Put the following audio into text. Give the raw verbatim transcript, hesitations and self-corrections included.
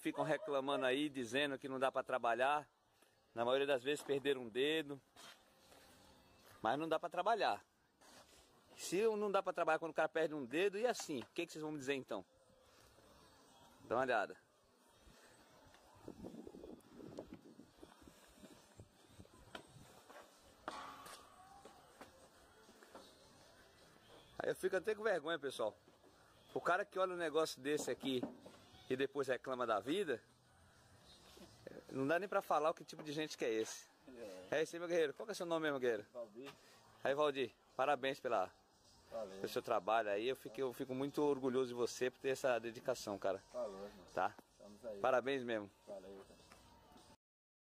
ficam reclamando aí, dizendo que não dá para trabalhar. Na maioria das vezes perderam um dedo. Mas não dá para trabalhar. Se não dá para trabalhar quando o cara perde um dedo, e assim? O que, que vocês vão me dizer então? Dá uma olhada. Aí eu fico até com vergonha, pessoal. O cara que olha um negócio desse aqui e depois reclama da vida, não dá nem pra falar o que tipo de gente que é esse. É, é esse aí, meu guerreiro. Qual que é o seu nome mesmo, guerreiro? Valdir. Aí, Valdir, parabéns pela, Valeu. pelo seu trabalho aí. Eu fico, eu fico muito orgulhoso de você por ter essa dedicação, cara. Valeu, irmão. Tá? Estamos aí. Parabéns mesmo. Valeu.